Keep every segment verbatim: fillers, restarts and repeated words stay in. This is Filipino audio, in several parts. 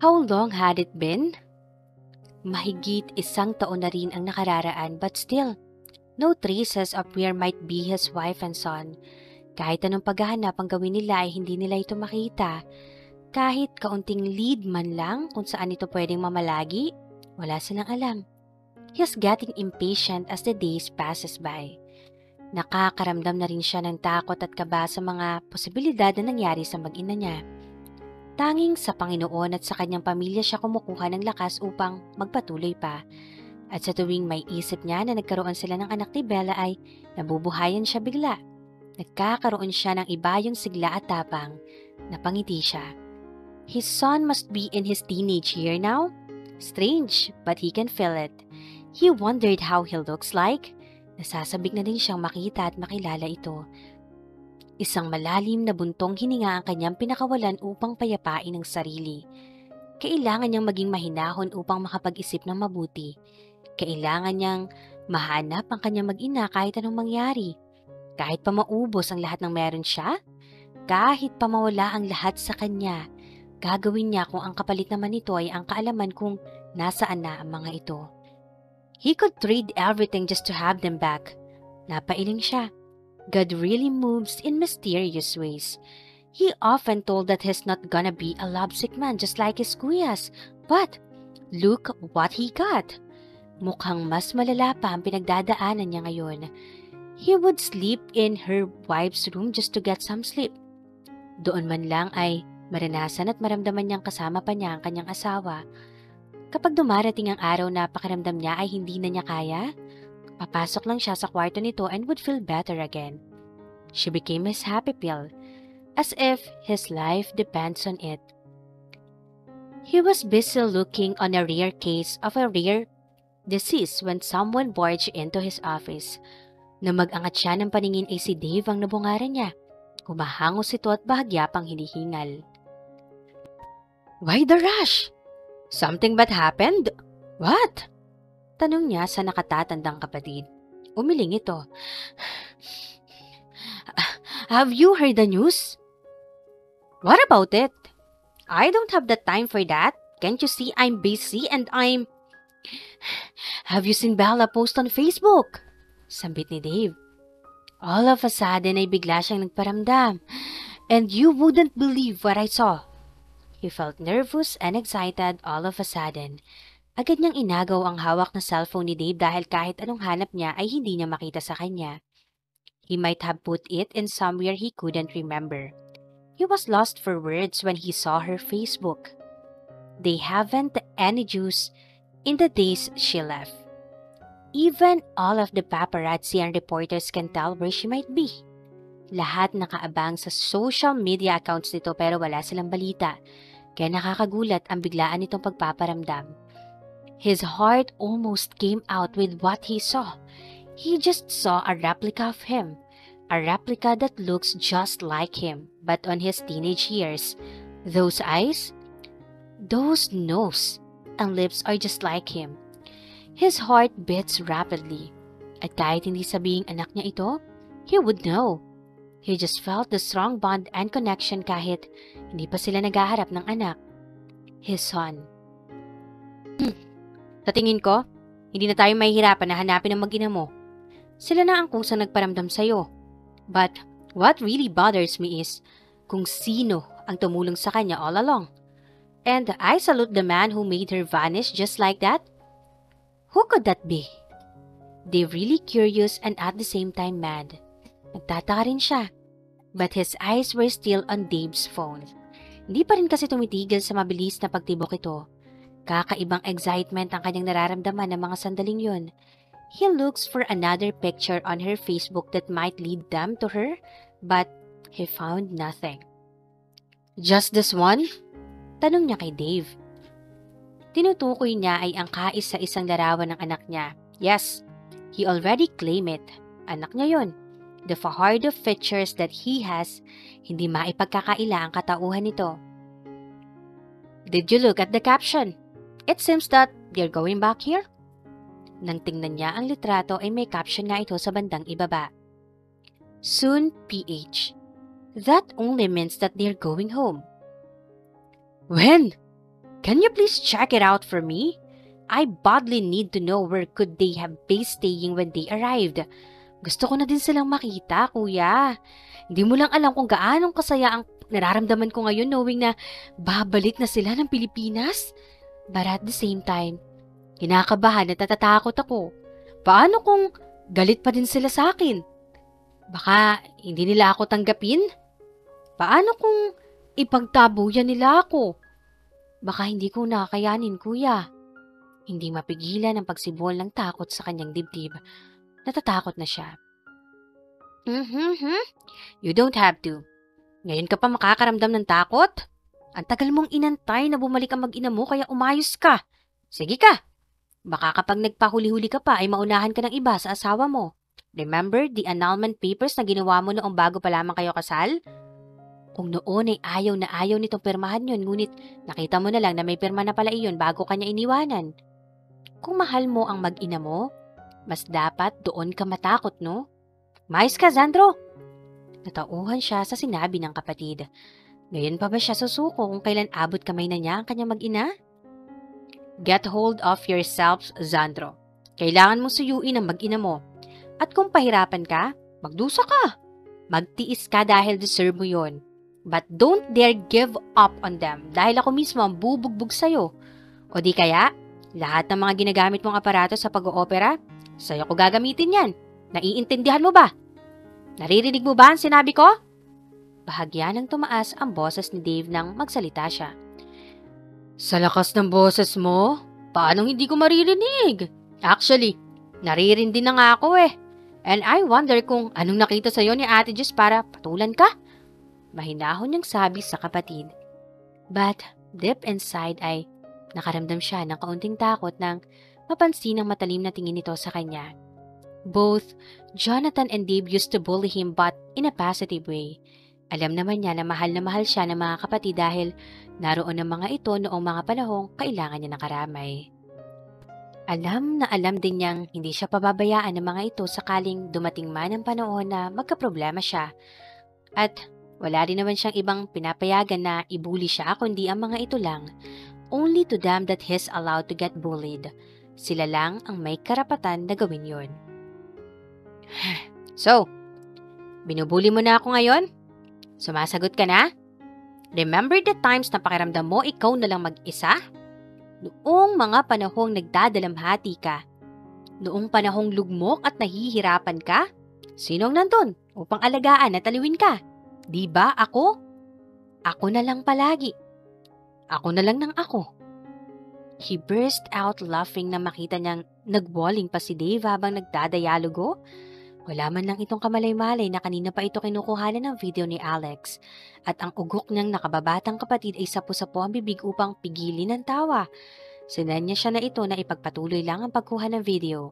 How long had it been? Mahigit isang taon na rin ang nakararaan but still, no traces of where might be his wife and son. Kahit anong paghahanap ang gawin nila ay hindi nila ito makita. Kahit kaunting lead man lang kung saan ito pwedeng mamalagi, wala silang alam. He's getting impatient as the days passes by. Nakakaramdam na rin siya ng takot at kaba sa mga posibilidad na nangyari sa mag-ina niya. Tanging sa Panginoon at sa kanyang pamilya siya kumukuha ng lakas upang magpatuloy pa. At sa tuwing may isip niya na nagkaroon sila ng anak ni Bella ay nabubuhayan siya bigla. Nagkakaroon siya ng ibayong sigla at tapang. Napangiti siya. His son must be in his teenage year now? Strange, but he can feel it. He wondered how he looks like. Nasasabik na din siyang makita at makilala ito. Isang malalim na buntong hininga ang kanyang pinakawalan upang payapain ang sarili. Kailangan niyang maging mahinahon upang makapag-isip ng mabuti. Kailangan niyang mahanap ang kanyang mag-ina kahit anong mangyari. Kahit pa maubos ang lahat ng meron siya, kahit pa mawala ang lahat sa kanya, gagawin niya kung ang kapalit naman nito ay ang kaalaman kung nasaan na ang mga ito. He could trade everything just to have them back. Napailing siya. God really moves in mysterious ways. He often told that he's not gonna be a lovesick man just like his kuyas. But, look what he got. Mukhang mas malala pa ang pinagdadaanan niya ngayon. He would sleep in her wife's room just to get some sleep. Doon man lang ay maranasan at maramdaman niyang kasama pa niya ang kanyang asawa. Kapag dumarating ang araw na pakiramdam niya ay hindi na niya kaya, papasok lang siya sa kwarto nito and would feel better again. She became his happy pill, as if his life depends on it. He was busy looking on a rare case of a rare disease when someone barged into his office. Na mag-angat siya ng paningin ay si Dave ang nabungaran niya. Humahangos ito at bahagya pang hinihingal. Why the rush? Something bad happened? What? Tanong niya sa nakatatandang kapatid. Umiling ito. Have you heard the news? What about it? I don't have the time for that. Can't you see I'm busy and I'm... Have you seen Bella post on Facebook? Sambit ni Dave. All of a sudden ay bigla siyang nagparamdam. And you wouldn't believe what I saw. He felt nervous and excited all of a sudden. Agad niyang inagaw ang hawak na cellphone ni Dave dahil kahit anong hanap niya ay hindi niya makita sa kanya. He might have put it in somewhere he couldn't remember. He was lost for words when he saw her Facebook. They haven't any juice in the days she left. Even all of the paparazzi and reporters can tell where she might be. Lahat nakaabang sa social media accounts nito pero wala silang balita. Kaya nakakagulat ang biglaan nitong pagpaparamdam. His heart almost came out with what he saw. He just saw a replica of him. A replica that looks just like him, but on his teenage years. Those eyes, those nose, and lips are just like him. His heart beats rapidly. At kahit hindi sabihing anak niya ito, he would know. He just felt the strong bond and connection kahit hindi pa sila naghaharap ng anak. His son. Sa tingin ko, hindi na tayo mahihirapan na hanapin ang mag-ina mo. Sila na ang kusang nagparamdam sa'yo. But what really bothers me is kung sino ang tumulong sa kanya all along. And I salute the man who made her vanish just like that. Who could that be? They're really curious and at the same time mad. Nagtataka rin siya. But his eyes were still on Dave's phone. Hindi pa rin kasi tumitigil sa mabilis na pagtibok ito. Kakaibang excitement ang kanyang nararamdaman ng mga sandaling yun. He looks for another picture on her Facebook that might lead them to her, but he found nothing. Just this one? Tanong niya kay Dave. Tinutukoy niya ay ang kaisa-isang larawan ng anak niya. Yes, he already claimed it. Anak niya yun. The Fajardo features that he has, hindi maipagkakaila ang katauhan nito. Did you look at the caption? It seems that they're going back here. Nang tingnan niya ang litrato ay may caption nga ito sa bandang ibaba. Soon, P H. That only means that they're going home. When? Can you please check it out for me? I badly need to know where could they have been staying when they arrived. Gusto ko na din silang makita, kuya. Hindi mo lang alam kung gaanong kasaya ang nararamdaman ko ngayon knowing na babalik na sila ng Pilipinas. But at the same time, kinakabahan at natatakot ako. Paano kung galit pa din sila sa akin? Baka hindi nila ako tanggapin? Paano kung ipagtabuyan nila ako? Baka hindi ko nakakayanin, kuya. Hindi mapigilan ang pagsibol ng takot sa kanyang dibdib. Natatakot na siya. Mm-hmm. You don't have to. Ngayon ka pa makakaramdam ng takot? Ang tagal mong inantay na bumalik ang mag-ina mo kaya umayos ka. Sige ka. Baka kapag nagpahuli-huli ka pa ay maunahan ka ng iba sa asawa mo. Remember the annulment papers na ginawa mo noong bago pa lamang kayo kasal? Kung noon ay ayaw na ayaw nitong pirmahan yun, ngunit nakita mo na lang na may pirma na pala iyon bago kanya iniwanan. Kung mahal mo ang mag-ina mo, mas dapat doon ka matakot, no? Mais ka, Sandro! Natauhan siya sa sinabi ng kapatid. Ngayon pa ba siya susuko kung kailan abot kamay na niya ang kanyang mag-ina? Get hold of yourself, Sandro. Kailangan mong suyuin ang mag-ina mo. At kung pahirapan ka, magdusa ka. Magtiis ka dahil deserve mo yon. But don't dare give up on them dahil ako mismo ang bubugbog sa'yo. O di kaya, lahat ng mga ginagamit mong aparato sa pag-oopera, sa'yo ko gagamitin yan. Naiintindihan mo ba? Naririnig mo ba ang sinabi ko? Bahagya ng tumaas ang boses ni Dave nang magsalita siya. Sa lakas ng boses mo, paanong hindi ko maririnig? Actually, naririndi na nga ako eh. And I wonder kung anong nakita sa'yo ni Ate Jess para patulan ka? Mahinahon niyang sabi sa kapatid. But deep inside ay nakaramdam siya ng kaunting takot nang mapansin ang matalim na tingin nito sa kanya. Both Jonathan and Dave used to bully him but in a positive way. Alam naman niya na mahal na mahal siya ng mga kapatid dahil naroon ang mga ito noong mga panahong kailangan niya ng karamay. Alam na alam din niyang hindi siya pababayaan ng mga ito sakaling dumating man ang panahon na magkaproblema siya. At wala rin naman siyang ibang pinapayagan na ibuli siya kundi ang mga ito lang. Only to them that he's allowed to get bullied. Sila lang ang may karapatan na gawin yun. So, binubuli mo na ako ngayon? Sumasagot ka na? Remember the times na pakiramdam mo ikaw na lang mag-isa? Noong mga panahong nagdadalamhati ka? Noong panahong lugmok at nahihirapan ka? Sinong nandun upang alagaan at aliwin ka? Di ba ako? Ako na lang palagi. Ako na lang ng ako. He burst out laughing na makita niyang nagwalling pa si Dave habang nagdadayalogo. Wala man lang itong kamalay-malay na kanina pa ito kinukuhanan ng video ni Alex. At ang ugok niyang nakababatang kapatid ay sapo-sapo ang bibig upang pigilin ang tawa. Sinanya siya na ito na ipagpatuloy lang ang pagkuha ng video.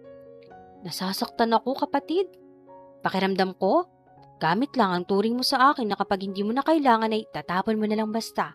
Nasasaktan ako, kapatid. Pakiramdam ko, gamit lang ang turing mo sa akin na kapag hindi mo na kailangan ay tatapon mo na lang basta.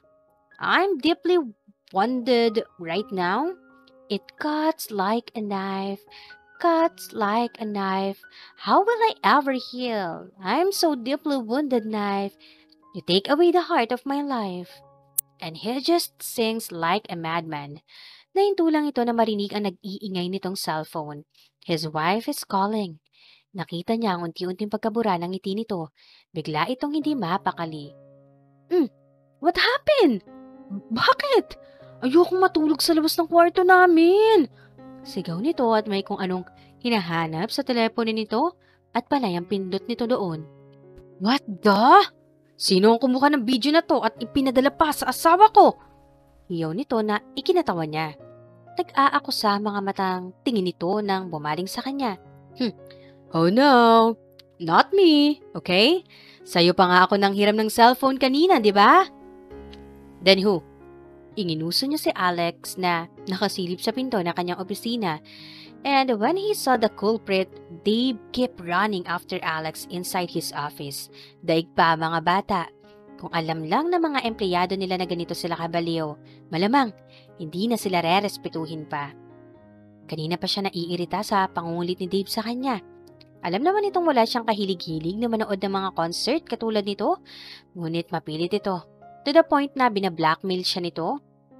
I'm deeply wounded right now. It cuts like a knife. Cuts like a knife. How will I ever heal? I'm so deeply wounded, knife. You take away the heart of my life. And he just sings like a madman. Nahinto lang ito na marinig ang nag-iingay nitong cellphone. His wife is calling. Nakita niya ang unti-unting pagkabura ng ngiti nito. Bigla itong hindi mapakali. Hmm, what happened? Bakit? Ayokong matulog sa labas ng kwarto namin. Sigaw nito at may kung anong hinahanap sa telepono nito at panay ang pindot nito doon. What the? Sino ang kumuha ng video na to at ipinadala pa sa asawa ko? Hiyaw nito na ikinatawa niya. Nag-aako sa mga matang tingin nito nang bumaling sa kanya. Hmm. Oh no, not me, okay? Sa'yo pa nga ako nang hiram ng cellphone kanina, di ba? Then who? Inginuso niya si Alex na nakasilip sa pinto ng kanyang opisina. And when he saw the culprit, Dave kept running after Alex inside his office. Daig pa mga bata. Kung alam lang ng mga empleyado nila na ganito sila kabaliw, malamang hindi na sila re-respetuhin pa. Kanina pa siya naiirita sa pangungulit ni Dave sa kanya. Alam naman itong wala siyang kahilig-hilig na manood ng mga concert katulad nito, ngunit mapilit ito. To the point na binablackmail siya nito.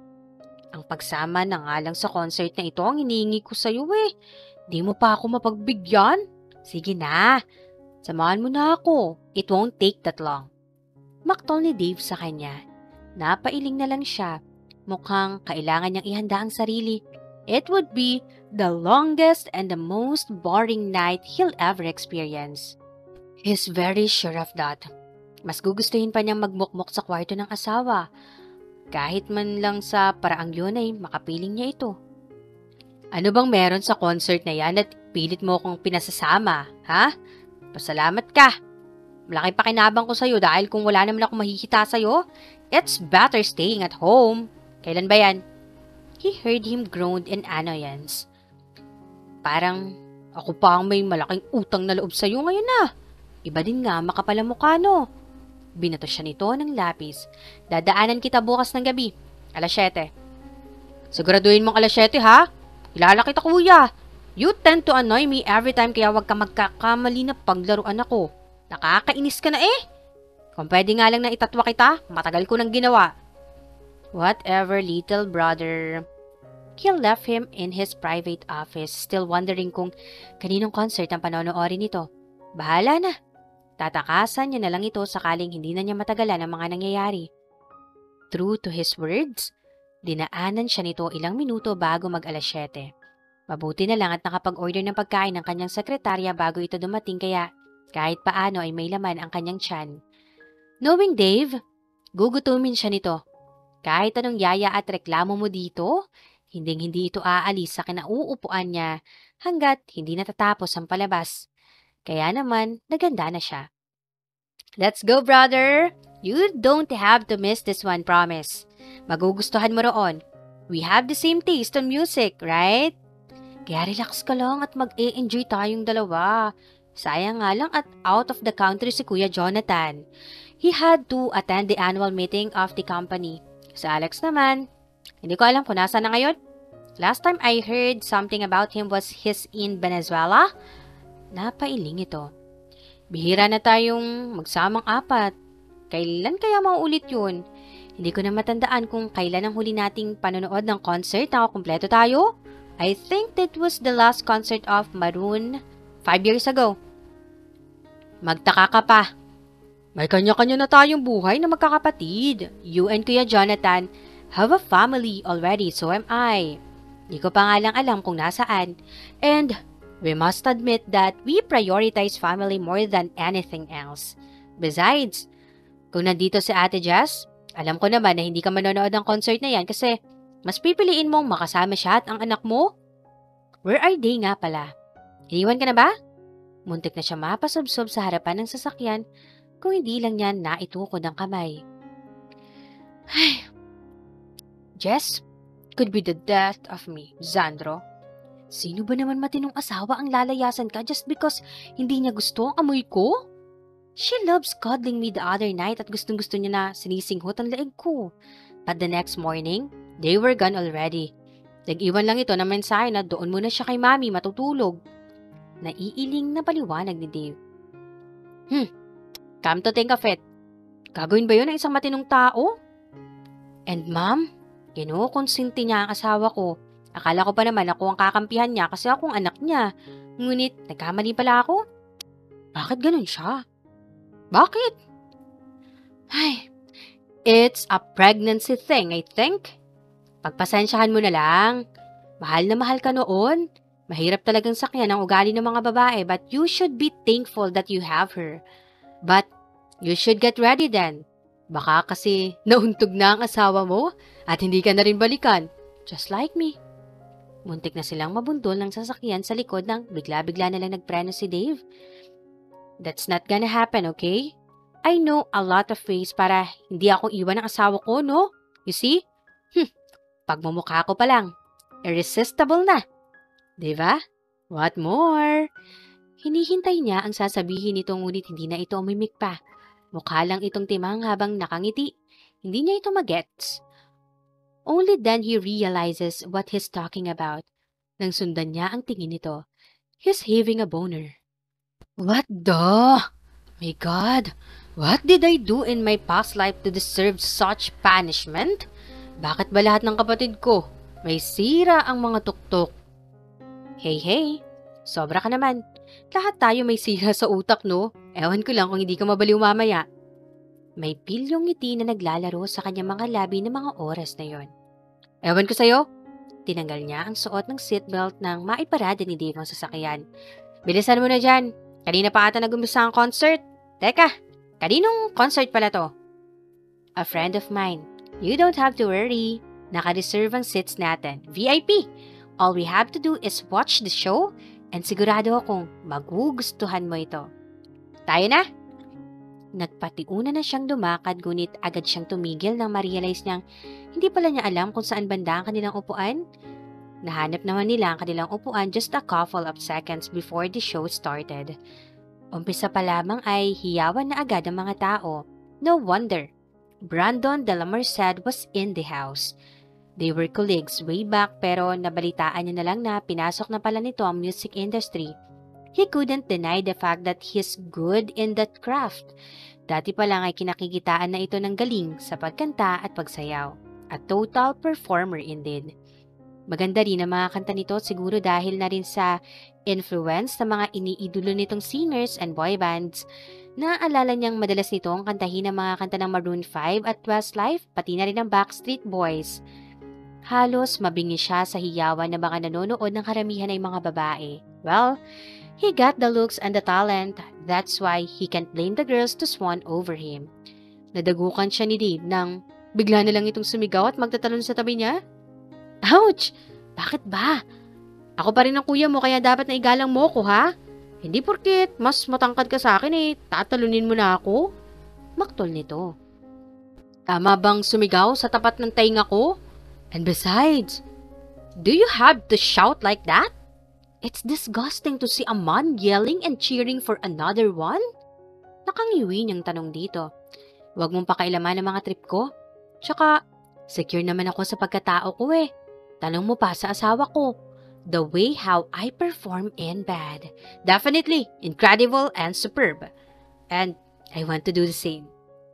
Ang pagsama na nga lang sa concert na ito ang hinihingi ko sa'yo eh. Di mo pa ako mapagbigyan? Sige na, samahan mo na ako. It won't take that long. Maktol ni Dave sa kanya. Napailing na lang siya. Mukhang kailangan niyang ihanda ang sarili. It would be the longest and the most boring night he'll ever experience. He's very sure of that. Mas gugustuhin pa niyang magmukmok sa kwarto ng asawa. Kahit man lang sa paraang yun ay makapiling niya ito. Ano bang meron sa concert na yan at pilit mo akong pinasasama, ha? Pasalamat ka. Malaki pakinabang ko sa'yo dahil kung wala naman ako mahihita sa'yo, it's better staying at home. Kailan ba yan? He heard him groan in annoyance. Parang ako pa ang may malaking utang na loob sa'yo ngayon na. Iba din nga makapal ang mukha, no? Binato siya nito ng lapis. Dadaanan kita bukas ng gabi. alas siyete. Siguraduhin mong alas siyete, ha? Kilala kita, kuya. You tend to annoy me every time kaya wag ka magkakamali na paglaruan ako. Nakakainis ka na eh. Kung pwede nga lang na itatwa kita, matagal ko nang ginawa. Whatever, little brother. He left him in his private office, still wondering kung kaninong concert ang panonoorin nito. Bahala na. Tatakasan niya na lang ito sakaling hindi na niya matagalan ang mga nangyayari. True to his words, dinaanan siya nito ilang minuto bago mag alas siyete. Mabuti na lang at nakapag-order ng pagkain ng kanyang sekretarya bago ito dumating kaya kahit paano ay may laman ang kanyang tiyan. Knowing Dave, gugutumin siya nito. Kahit anong yaya at reklamo mo dito, hinding-hindi ito aalis sa kinauupuan niya hanggat hindi natatapos ang palabas. Kaya naman, naganda na siya. Let's go, brother! You don't have to miss this one, promise. Magugustuhan mo roon. We have the same taste on music, right? Kaya relax ka lang at mag-e-enjoy tayong dalawa. Sayang nga lang at out of the country si Kuya Jonathan. He had to attend the annual meeting of the company. Sa Alex naman, hindi ko alam kung nasa na ngayon. Last time I heard something about him was he's in Venezuela. Napailing ito. Bihira na tayong magsamang apat. Kailan kaya mauulit yun? Hindi ko na matandaan kung kailan ang huli nating panonood ng concert na kumpleto tayo. I think that was the last concert of Maroon five years ago. Magtaka ka pa. May kanya-kanya na tayong buhay na magkakapatid. You and Kuya Jonathan have a family already, so am I. Di ko pa nga lang alam kung nasaan. And we must admit that we prioritize family more than anything else. Besides, kung nandito si Ate Jess, alam ko naman na hindi ka manonood ng concert na yan kasi mas pipiliin mong makasama siya at ang anak mo. Where are they nga pala? Iniwan ka na ba? Muntik na siya mapasubsob sa harapan ng sasakyan kung hindi lang niya naitukod ang kamay. Ay, Jess, could be the death of me, Zandro. Sino ba naman matinong asawa ang lalayasan ka just because hindi niya gusto ang amoy ko? She loves cuddling me the other night at gustong-gusto niya na sinisinghot ang leeg ko. But the next morning, they were gone already. Nag-iwan lang ito na mensahe na doon muna siya kay Mami matutulog. Naiiling na paliwanag ni Dave. Hmm, come to think of it, gagawin ba yun ng isang matinong tao? And Ma'am, kinukonsinti niya ang asawa ko. Akala ko pa naman ako ang kakampihan niya kasi akong anak niya. Ngunit nagkamali pala ako. Bakit ganun siya? Bakit? Ay, it's a pregnancy thing, I think. Pagpasensyahan mo na lang. Mahal na mahal ka noon. Mahirap talagang sakyan ang ugali ng mga babae but you should be thankful that you have her. But you should get ready then. Baka kasi nauntog na ang asawa mo at hindi ka na rin balikan. Just like me. Muntik na silang mabundol ng sasakyan sa likod nang bigla-bigla na lang nagpreno si Dave. That's not gonna happen, okay? I know a lot of ways para hindi ako iwan ng asawa ko, no? You see? Hm, pagmumukha ko pa lang. Irresistible na. Diba? What more? Hinihintay niya ang sasabihin nito ngunit hindi na ito umimik pa. Mukha lang itong timang habang nakangiti. Hindi niya ito magets. Only then he realizes what he's talking about. Nang sundan niya ang tingin nito, he's having a boner. What the? My God, what did I do in my past life to deserve such punishment? Bakit ba lahat ng kapatid ko may sira ang mga tuktok? Hey, hey, sobra ka naman. Lahat tayo may sira sa utak, no? Ewan ko lang kung hindi ka mabaliw mamaya. May pilyong ngiti na naglalaro sa kanyang mga labi ng mga oras na yon. Ewan ko sa'yo. Tinanggal niya ang suot ng seatbelt nang maiparada ni Dave ang sasakyan. Bilisan mo na dyan. Kanina pa ata nag-umpisa ang concert. Teka, kaninong concert pala to? A friend of mine. You don't have to worry. Naka-reserve ang seats natin. V I P. All we have to do is watch the show and sigurado akong magugustuhan mo ito. Tayo na! Nagpatiuna na siyang lumakad ngunit agad siyang tumigil nang ma-realize niyang hindi pala niya alam kung saan banda ang kanilang upuan. Nahanap naman nila ang kanilang upuan just a couple of seconds before the show started. Umpisa pa lamang ay hiyawan na agad ang mga tao. No wonder. Brandon de la Merced was in the house. They were colleagues way back pero nabalitaan niya na lang na pinasok na pala nito ang music industry. He couldn't deny the fact that he's good in that craft. Dati pa lang ay kinakikitaan na ito ng galing sa pagkanta at pagsayaw. A total performer indeed. Maganda rin ang mga kanta nito siguro dahil na rin sa influence ng mga iniidolo nitong singers and boy bands. Naaalala niyang madalas nitong kantahin ang mga kanta ng Maroon five at Westlife, pati na rin ng Backstreet Boys. Halos mabingi siya sa hiyawan na baka nanonood ng karamihan ay mga babae. Well, he got the looks and the talent. That's why he can't blame the girls to swan over him. Nadagukan siya ni Dave nang bigla na lang itong sumigaw at magtatalon sa tabi niya. Ouch! Bakit ba? Ako pa rin ang kuya mo kaya dapat na igalang mo ko, ha? Hindi porket mas matangkad ka sa akin eh, tatalunin mo na ako. Maktol nito. Tama bang sumigaw sa tapat ng tainga ko? And besides, do you have to shout like that? It's disgusting to see a man yelling and cheering for another one. Nakangiwi niyang tanong dito. Huwag mong pakailaman ang mga trip ko. Tsaka, secure naman ako sa pagkatao ko eh. Tanong mo pa sa asawa ko. The way how I perform in bed. Definitely incredible and superb. And I want to do the same.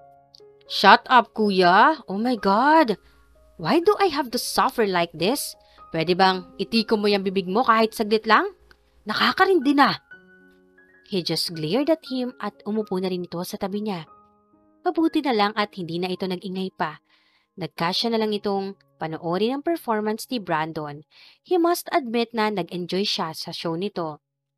Shut up, kuya. Oh my God. Why do I have to suffer like this? Pwede bang itiko mo yung bibig mo kahit saglit lang? Nakakarindi na. He just glared at him at umupo na rin ito sa tabi niya. Mabuti na lang at hindi na ito nag-ingay pa. Nagkasya na lang itong panoorin ang performance ni Brandon. He must admit na nag-enjoy siya sa show nito.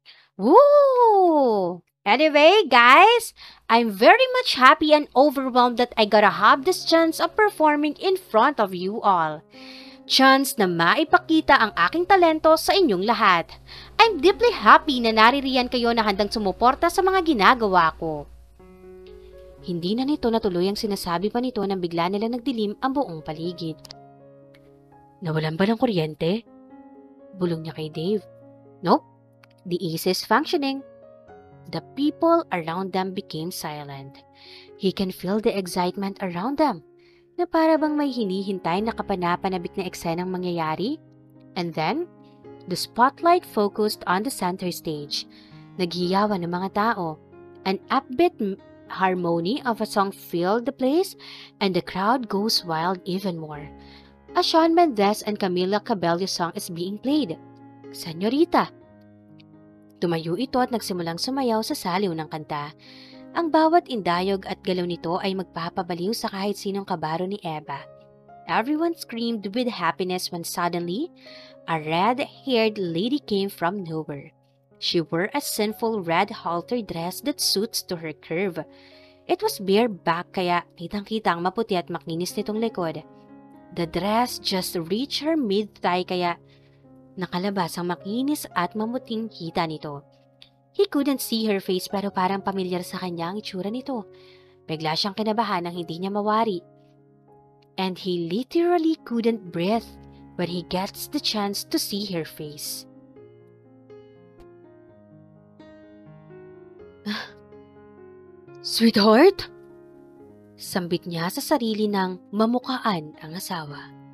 Woo! Anyway, guys, I'm very much happy and overwhelmed that I gotta have this chance of performing in front of you all. Chance na maipakita ang aking talento sa inyong lahat. I'm deeply happy na naririyan kayo na handang sumuporta sa mga ginagawa ko. Hindi na nito natuloy ang sinasabi pa nito nang bigla nila nagdilim ang buong paligid. Nawalan ba ng kuryente? Bulong niya kay Dave. Nope, the A C is functioning. The people around them became silent. He can feel the excitement around them, na para bang may hinihintay na kapanapanabik na eksenang mangyayari. And then, the spotlight focused on the center stage. Naghiyawan ng mga tao. An upbeat harmony of a song filled the place, and the crowd goes wild even more. A Shawn Mendes and Camila Cabello song is being played. Senorita. Tumayo ito at nagsimulang sumayaw sa saliw ng kanta. Ang bawat indayog at galaw nito ay magpapabaliw sa kahit sinong kabaro ni Eva. Everyone screamed with happiness when suddenly, a red-haired lady came from nowhere. She wore a sinful red halter dress that suits to her curve. It was bareback kaya kitang-kita ang maputi at makinis nitong likod. The dress just reached her mid-thigh kaya nakalabas ang makinis at mamuting hita nito. He couldn't see her face pero parang pamilyar sa kanya ang itsura nito. Bigla siyang kinabahan nang hindi niya mawari. And he literally couldn't breathe when he gets the chance to see her face. Sweetheart? Sambit niya sa sarili ng mamukaan ang asawa.